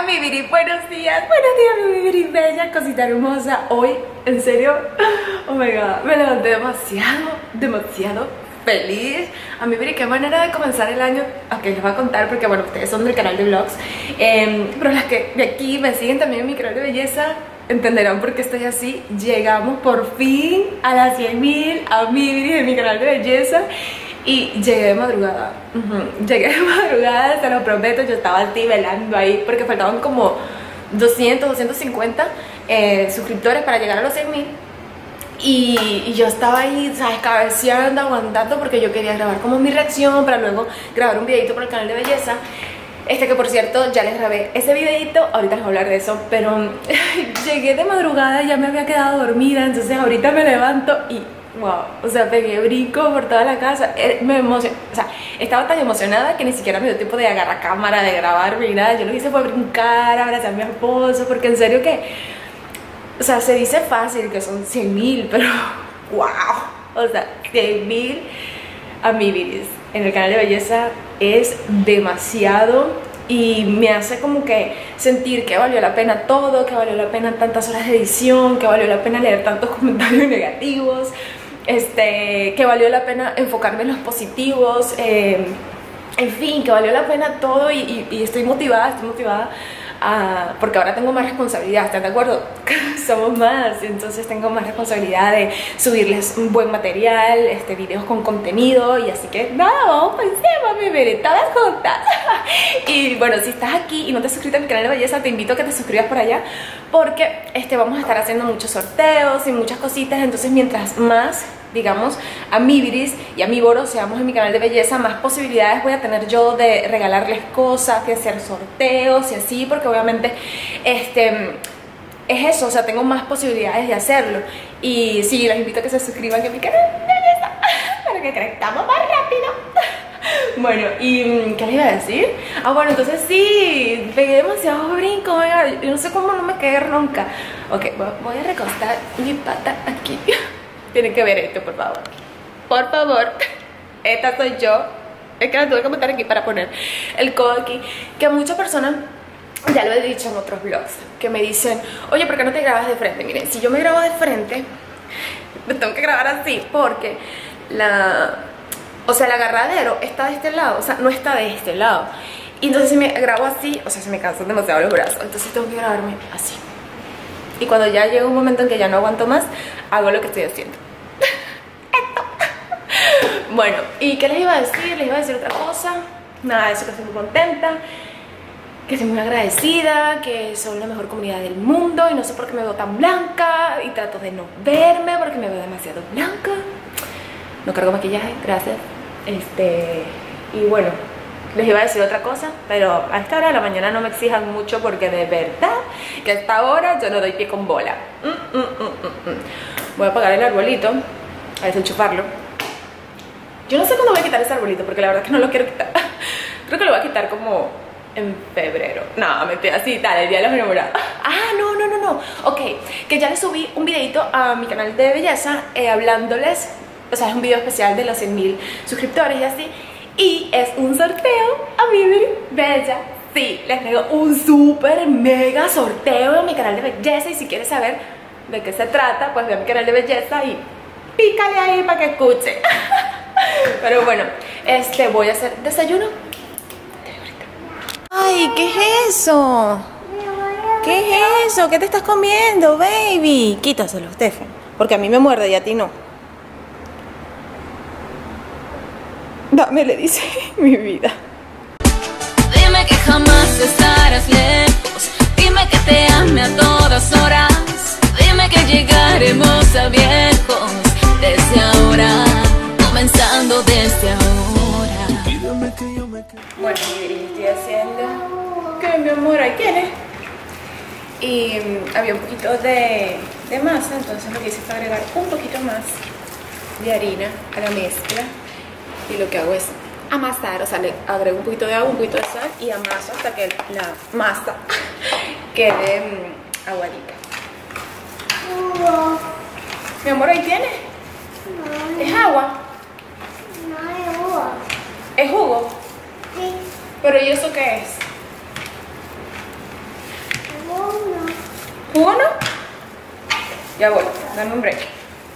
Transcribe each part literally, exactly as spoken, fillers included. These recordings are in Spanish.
mi Viri, buenos días, buenos días mi Viri, bella cosita hermosa. Hoy, en serio, oh my god, me levanté demasiado, demasiado feliz. A mi Viri, qué manera de comenzar el año. Ok, les voy a contar porque bueno, ustedes son del canal de vlogs, eh, pero las que de aquí me siguen también en mi canal de belleza entenderán por qué estoy así. Llegamos por fin a las cien mil a mi Viri en mi canal de belleza. Y llegué de madrugada, uh-huh. llegué de madrugada, se lo prometo. Yo estaba así velando ahí porque faltaban como doscientos, doscientos cincuenta eh, suscriptores para llegar a los cien mil. Y, y yo estaba ahí, ¿sabes? Cabeceando, aguantando porque yo quería grabar como mi reacción para luego grabar un videito para el canal de belleza. Este que por cierto ya les grabé ese videito, ahorita les voy a hablar de eso. Pero llegué de madrugada, ya me había quedado dormida, entonces ahorita me levanto y wow, o sea, pegué brinco por toda la casa. Me emocioné, o sea, estaba tan emocionada que ni siquiera me dio tiempo de agarrar cámara, de grabar ni nada. Yo lo hice fue brincar, abrazar a mi esposo, porque en serio que, o sea, se dice fácil que son cien mil, pero wow, o sea, cien mil a mi Viris en el canal de belleza es demasiado. Y me hace como que sentir que valió la pena todo, que valió la pena tantas horas de edición, que valió la pena leer tantos comentarios negativos, este, que valió la pena enfocarme en los positivos, eh, en fin, que valió la pena todo. Y, y, y estoy motivada, estoy motivada a, porque ahora tengo más responsabilidad, ¿están de acuerdo? Somos más, entonces tengo más responsabilidad de subirles un buen material, este, videos con contenido. Y así que nada, vamos por encima, mi bebé, todas juntas. Y bueno, si estás aquí y no te has suscrito a mi canal de belleza, te invito a que te suscribas por allá, porque este, vamos a estar haciendo muchos sorteos y muchas cositas. Entonces mientras más, digamos, a mi Viris y a mi Boro seamos en mi canal de belleza, más posibilidades voy a tener yo de regalarles cosas, de hacer sorteos y así, porque obviamente este, es eso, o sea, tengo más posibilidades de hacerlo. Y sí, les invito a que se suscriban a mi canal de belleza para que crezcamos más rápido. Bueno, ¿y qué les iba a decir? Ah, bueno, entonces sí, pegué demasiado brinco, oiga, yo no sé cómo no me quedé ronca. Ok, voy a recostar mi pata aquí. Tienen que ver esto, por favor. Por favor. Esta soy yo. Es que la tuve que meter aquí para poner el codo aquí. Que muchas personas, ya lo he dicho en otros vlogs, que me dicen, oye, ¿por qué no te grabas de frente? Miren, si yo me grabo de frente, me tengo que grabar así porque la... O sea, el agarradero está de este lado, o sea, no está de este lado. Y entonces si me grabo así, o sea, se me cansan demasiado los brazos. Entonces tengo que grabarme así. Y cuando ya llega un momento en que ya no aguanto más, hago lo que estoy haciendo. Esto. Bueno, ¿y qué les iba a decir? Les iba a decir otra cosa. Nada, eso, que estoy muy contenta, que estoy muy agradecida, que son la mejor comunidad del mundo. Y no sé por qué me veo tan blanca. Y trato de no verme porque me veo demasiado blanca. No cargo maquillaje, gracias. Este, y bueno, les iba a decir otra cosa, pero a esta hora de la mañana no me exijan mucho, porque de verdad que a esta hora yo no doy pie con bola. mm, mm, mm, mm, mm. Voy a apagar el arbolito, a desenchufarlo. Yo no sé cuándo voy a quitar ese arbolito, porque la verdad es que no lo quiero quitar. Creo que lo voy a quitar como en febrero. No, me estoy así, tal, el día de los enamorados. Ah, no, no, no, no. Ok, que ya les subí un videito a mi canal de belleza eh, hablándoles. O sea, es un video especial de los cien mil suscriptores y así. Y es un sorteo a mi bella. Sí, les traigo un súper mega sorteo en mi canal de belleza. Y si quieres saber de qué se trata, pues ve a mi canal de belleza y pícale ahí para que escuche. Pero bueno, este, voy a hacer desayuno. Ay, ¿qué es eso? ¿Qué es eso? ¿Qué te estás comiendo, baby? Quítaselo, Stefan, porque a mí me muerde y a ti no. Dame, le dice mi vida. Dime que jamás estarás lejos. Dime que te ame a todas horas. Dime que llegaremos a viejos desde ahora, comenzando desde ahora. Bueno, mi Viri, estoy haciendo... ¿Qué, mi amor? ¿Ahí tienes? Y um, había un poquito de, de masa, entonces lo que hice fue agregar un poquito más de harina a la mezcla. Y lo que hago es amasar, o sea, le agrego un poquito de agua, un poquito de sal y amaso hasta que la masa quede mmm, aguadita. Jugo. Mi amor, ¿ahí tienes? No, ¿Es agua? no hay jugo. ¿Es jugo? Sí. ¿Pero y eso qué es? ¿Jugo no? Ya voy, dame un break.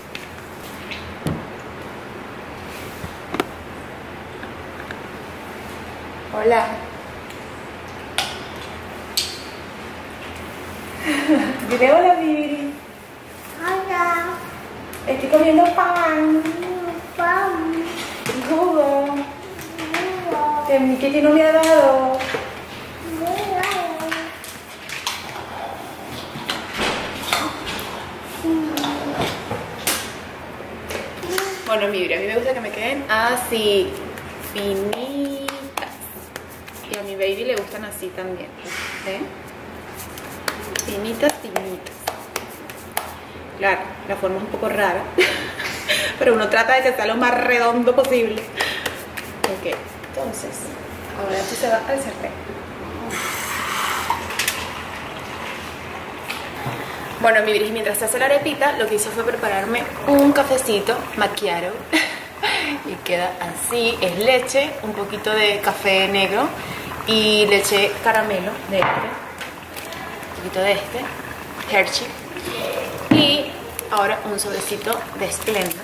Hola. Dile hola, Viri. Hola. Estoy comiendo pan Pan. y jugo Mira. que mi Kitty no me ha dado. Mira. Bueno, mi Viri, a mí me gusta que me queden así, finitas. Y a mi baby le gustan así también. ¿Eh? Finitas, finitas. Claro, la forma es un poco rara. Pero uno trata de que sea lo más redondo posible. Ok, entonces, ahora esto se va al sartén. Bueno, mi Viri, mientras se hace la arepita, lo que hice fue prepararme un cafecito macchiato. Y queda así, es leche, un poquito de café negro y leche caramelo de este, un poquito de este, Hershey, y ahora un sobrecito de Splenda.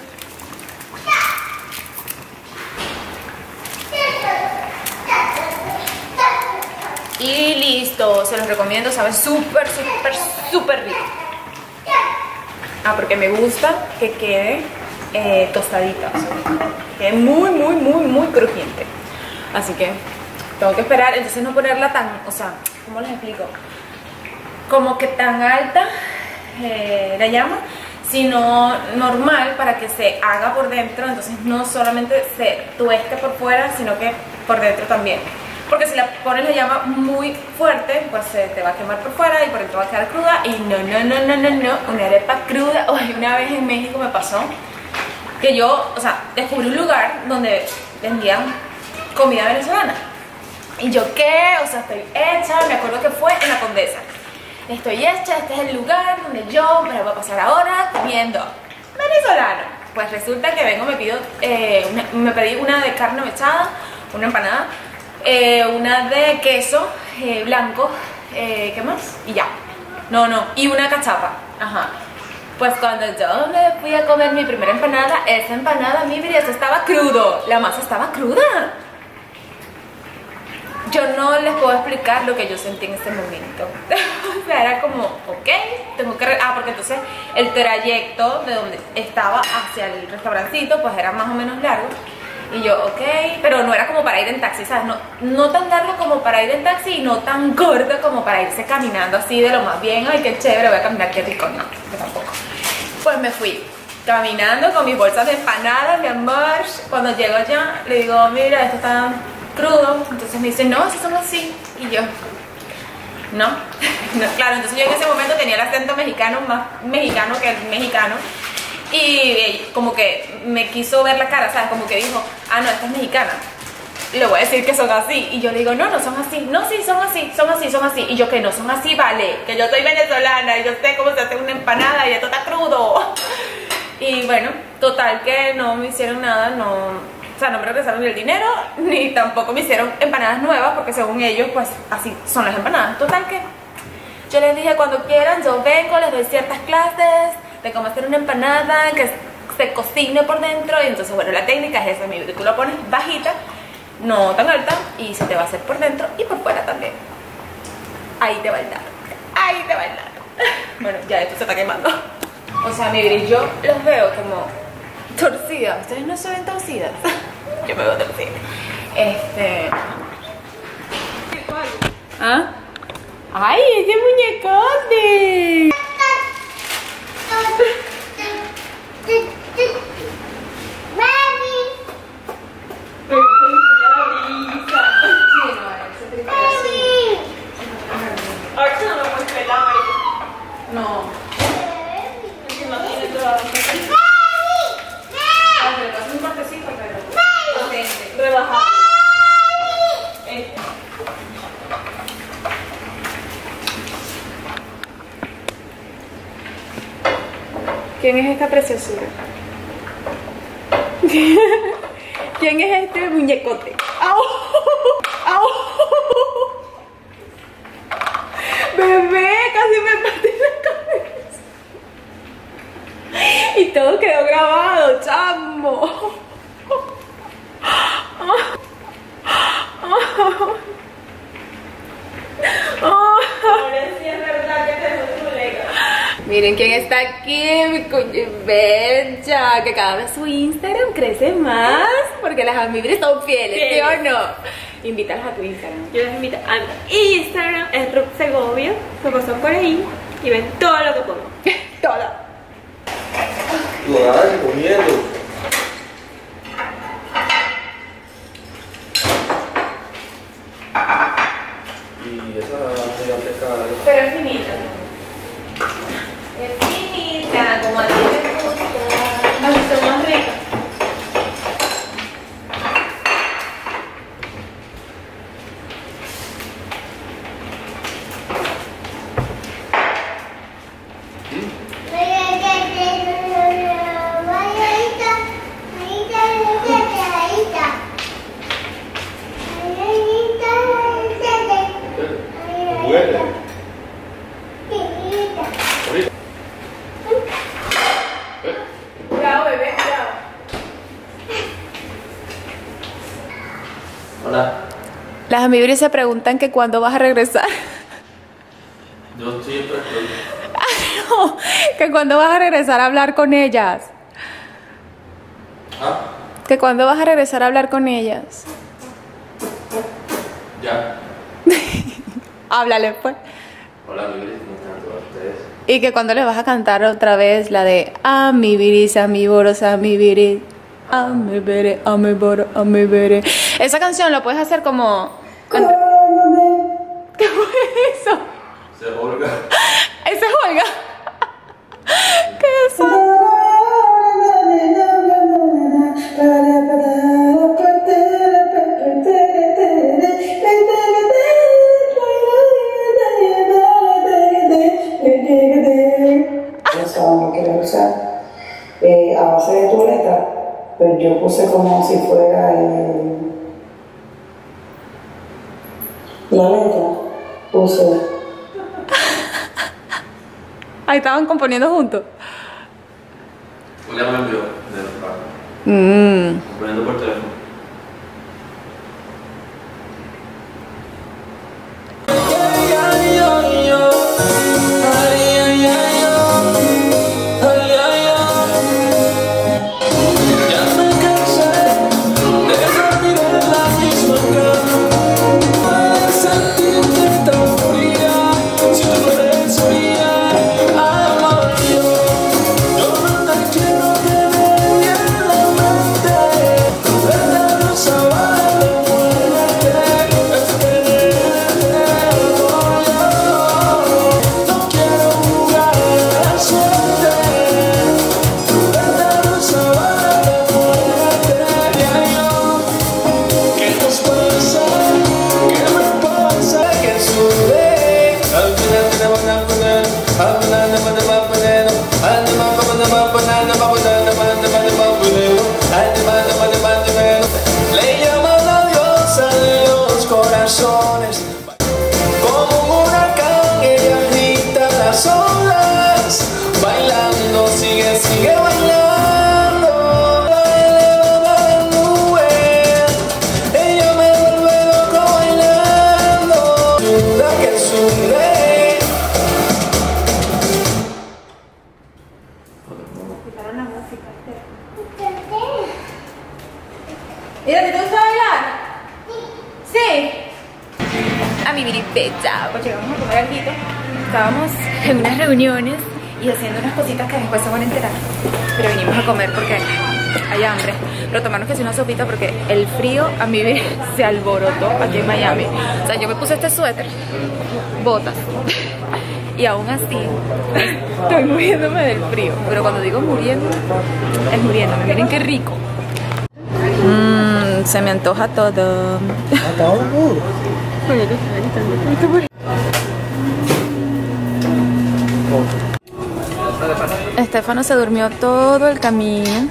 Y listo, se los recomiendo, sabe súper, súper, súper rico. Ah, porque me gusta que quede eh, tostadita, o sea, que quede muy, muy, muy, muy crujiente. Así que tengo que esperar, entonces no ponerla tan, o sea, ¿cómo les explico? Como que tan alta eh, la llama, sino normal para que se haga por dentro, entonces no solamente se tueste por fuera, sino que por dentro también. Porque si la pones la llama muy fuerte, pues se te va a quemar por fuera y por dentro va a quedar cruda. Y no, no, no, no, no, no, una arepa cruda. Uy, una vez en México me pasó que yo, o sea, descubrí un lugar donde vendían comida venezolana. Y yo, ¿qué? O sea, estoy hecha, me acuerdo que fue en la Condesa. Estoy hecha, este es el lugar donde yo me la voy a pasar ahora comiendo venezolano. Pues resulta que vengo, me pido, eh, una, me pedí una de carne mechada, una empanada, eh, una de queso eh, blanco, eh, ¿qué más? Y ya. No, no, y una cachapa. Ajá. Pues cuando yo me fui a comer mi primera empanada, esa empanada, mi vida, estaba crudo. La masa estaba cruda. Yo no les puedo explicar lo que yo sentí en ese momento. O sea, era como, ok, tengo que... Ah, porque entonces el trayecto de donde estaba hacia el restaurancito, pues era más o menos largo. Y yo, ok, pero no era como para ir en taxi, ¿sabes? No, no tan largo como para ir en taxi y no tan corto como para irse caminando así de lo más bien. Ay, qué chévere, voy a caminar, qué rico. No, yo tampoco. Pues me fui caminando con mis bolsas de empanadas, mi amor. Cuando llego allá, le digo, mira, esto está crudo. Entonces me dice, no, si son así. Y yo, no. No, claro, entonces yo en ese momento tenía el acento mexicano, más mexicano que el mexicano. Y como que me quiso ver la cara, ¿sabes? Como que dijo, ah, no, esta es mexicana. Y le voy a decir que son así. Y yo le digo, no, no son así. No, sí, son así, son así, son así. Y yo, que no son así, vale. Que yo soy venezolana y yo sé cómo se hace una empanada y esto está crudo. Y bueno, total que no me hicieron nada, no... O sea, no me regresaron ni el dinero, ni tampoco me hicieron empanadas nuevas, porque según ellos, pues así son las empanadas. Total que yo les dije, cuando quieran, yo vengo, les doy ciertas clases de cómo hacer una empanada, que se cocine por dentro. Y entonces, bueno, la técnica es esa, mi vida. Tú la pones bajita, no tan alta, y se te va a hacer por dentro y por fuera también. Ahí te va el dato, ahí te va el dato. Bueno, ya esto se está quemando. O sea, mi vida, yo los veo como torcidas. Ustedes no se ven torcidas. Yo me veo torcida. Este... ¿Ah? ¡Ay, ese muñecote! No. Es que no tiene toda la es un cortecito, pero potente, rebajado. Este. ¿Quién es esta preciosura? ¿Quién es este muñecote? ¡Au! ¡Au! Bebé, casi me partí la cara. todo quedó grabado, chamo. Ahora sí es verdad que tenemos un Lego. Miren quién está aquí, mi cuña bella, que cada vez su Instagram crece más porque las amibres son fieles, ¿sí o no? Invítalas a tu Instagram. Yo les invito a mi Instagram, es Ruth Segovia, se pasan por ahí y ven todo lo que pongo. Todo. Tú dale, comiendo. Y esa media pescada. Pero es finita. Es finita, como a ti te gusta. A mí está más rica. Huele. Cuidado, bebé, cuidado. Hola. Las amibres se preguntan que cuándo vas a regresar. Yo siempre estoy. No, que cuándo vas a regresar a hablar con ellas. ¿Ah? Que cuándo vas a regresar a hablar con ellas. Ya. Háblale pues. Hola, mi Gris, ¿cómo están todos ustedes? Y que cuando les vas a cantar otra vez la de a mi viris, a mi boros, a mi viris, a mi bere, a mi boro, a mi bere. Esa canción lo puedes hacer como... con- ¿Qué fue eso? Se Olga. ¿Ese es Olga? ¿Qué es eso? Pensábamos que era usar eh, a base de tu letra, pero yo puse como si fuera eh, la letra, puse. Ahí estaban componiendo juntos. Olga me envió de los carros. Mmm. Poniendo por teléfono. Le llaman a Dios a los corazones. Como un huracán ella agita las olas. Bailando, sigue, sigue bailando. La eleva a la nube. Ella me vuelve loco bailando. Duda que sube. Quitaron la música. ¿Y a ti te gusta bailar? Sí. A mi bella, pues llegamos a comer algo. Estábamos en unas reuniones y haciendo unas cositas que después se van a enterar. Pero vinimos a comer porque hay hambre. Pero tomarnos que hacer una sopita porque el frío a mí se alborotó aquí en Miami. O sea, yo me puse este suéter, botas. Y aún así estoy muriéndome del frío. Pero cuando digo muriendo, es muriéndome. Miren qué rico. Mmm, se me antoja todo. Estefano se durmió todo el camino.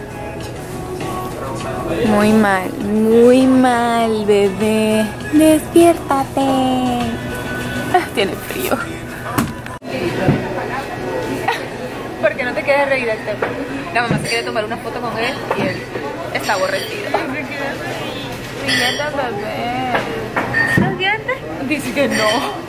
Muy mal, muy mal, bebé. Despiértate. Ah, tiene frío. ¿Por qué no te quieres reír del tema? La mamá se quiere tomar una foto con él y él está aborrecido. Dientes, bebé. ¿Los dientes? Dice que no.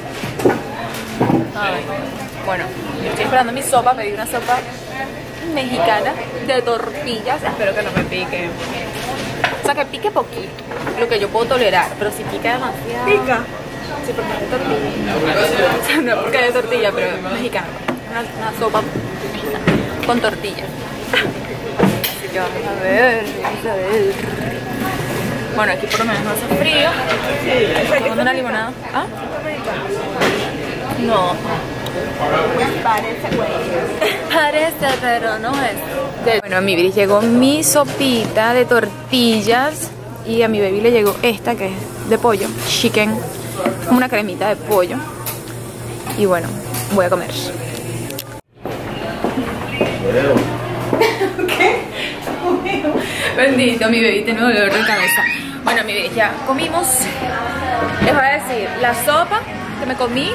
Ay. Bueno, yo estoy esperando mi sopa, pedí una sopa mexicana de tortillas. Espero que no me pique. O sea, que pique poquito, lo que yo puedo tolerar, pero si pica demasiado... Pica. Sí, porque es de tortilla. O sea, no es porque es de tortilla, pero es mexicana. Una, una sopa mexicana con tortillas. Así que vamos a ver, vamos a ver. Bueno, aquí por lo menos no hace frío. Estoy tomando una limonada. ¿Ah? No. Parece güey. Parece, pero no es. Bueno, a mi baby llegó mi sopita de tortillas y a mi baby le llegó esta que es de pollo, chicken, como una cremita de pollo. Y bueno, voy a comer. ¿Qué? Bendito, mi baby tiene dolor de cabeza. Bueno, mi baby, ya comimos. Les voy a decir, la sopa que me comí,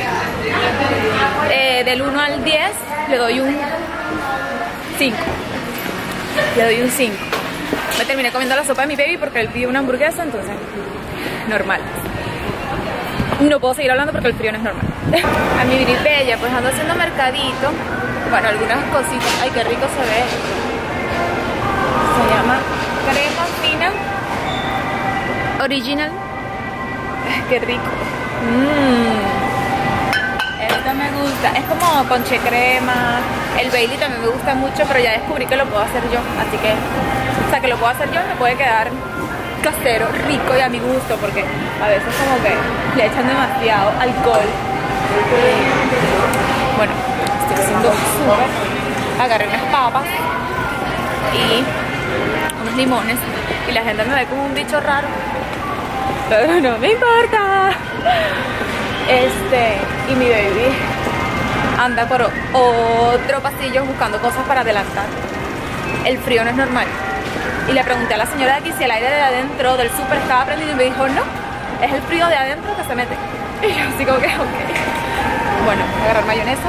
eh, del uno al diez le doy un cinco. Le doy un cinco. Me terminé comiendo la sopa de mi baby porque él pidió una hamburguesa, entonces normal. No puedo seguir hablando porque el frío no es normal. A mi baby bella, pues ando haciendo mercadito. Bueno, algunas cositas. Ay, qué rico se ve. Se llama crema fina original. Qué rico. Mmm. Esto me gusta. Es como ponche crema. El Bailey también me gusta mucho, pero ya descubrí que lo puedo hacer yo. Así que, o sea, que lo puedo hacer yo, me puede quedar casero, rico y a mi gusto, porque a veces como que le echan demasiado alcohol. Bueno, estoy haciendo súper. Agarré unas papas y unos limones y la gente me ve como un bicho raro, pero no me importa. Este, y mi baby anda por otro pasillo buscando cosas para adelantar. El frío no es normal. Y le pregunté a la señora de aquí si el aire de adentro del súper estaba prendido y me dijo no, es el frío de adentro que se mete. Y yo así como que ok. Bueno, voy a agarrar mayonesa.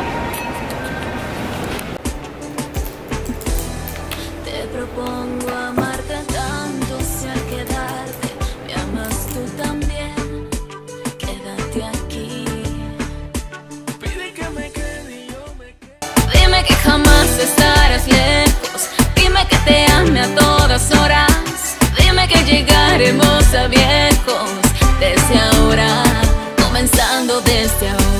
Te propongo amarte tanto si al quedarte me amas tú también. Quédate aquí. Pide que me quede y yo me quedo. Dime que jamás estarás lejos. Dime que te ame a todas horas. Dime que llegaremos a viejos desde ahora, comenzando desde ahora.